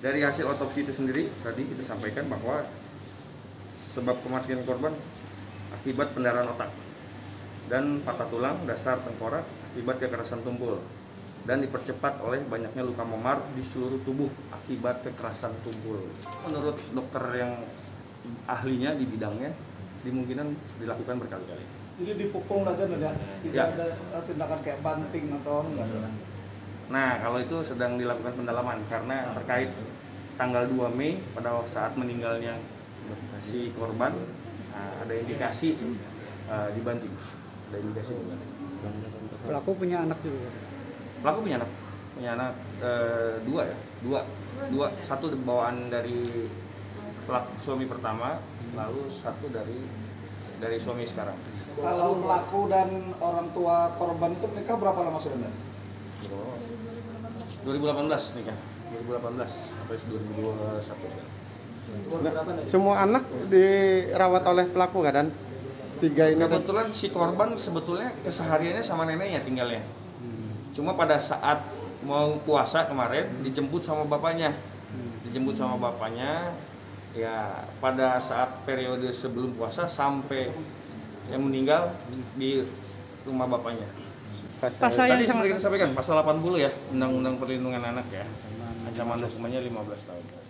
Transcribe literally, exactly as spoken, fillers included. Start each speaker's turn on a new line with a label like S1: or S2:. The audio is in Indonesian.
S1: dari hasil otopsi itu sendiri tadi kita sampaikan bahwa sebab kematian korban akibat pendarahan otak dan patah tulang dasar tengkorak akibat kekerasan tumpul dan dipercepat oleh banyaknya luka memar di seluruh tubuh akibat kekerasan tumpul. Menurut dokter yang ahlinya di bidangnya, dimungkinkan dilakukan berkali-kali.
S2: Jadi dipukul aja tidak
S1: Ya.
S2: ada tindakan kayak banting atau enggak ada.
S1: Nah, kalau itu sedang dilakukan pendalaman karena terkait tanggal dua Mei pada saat meninggalnya si korban, nah, ada indikasi uh, dibanting. Ada indikasi dibanting.
S3: Pelaku punya anak juga.
S1: Pelaku punya anak, punya anak uh, dua ya, dua, dua, satu bawaan dari pelaku suami pertama, lalu satu dari dari suami sekarang.
S2: Kalau pelaku dan orang tua korban itu mereka berapa lama sudah?
S1: dua ribu delapan belas nikah, dua ribu delapan belas sampai dua ribu dua puluh satu.
S3: Nah, semua anak dirawat oleh pelaku nggak, dan tiga ini?
S1: Kebetulan si korban sebetulnya kesehariannya sama neneknya tinggalnya. Cuma pada saat mau puasa kemarin dijemput sama bapaknya, dijemput sama bapaknya. Ya pada saat periode sebelum puasa sampai yang meninggal di rumah bapaknya.
S3: Pasal
S1: Tadi seperti kita sampaikan pasal delapan puluh ya, Undang-Undang Perlindungan Anak ya, ancaman hukumannya lima belas tahun.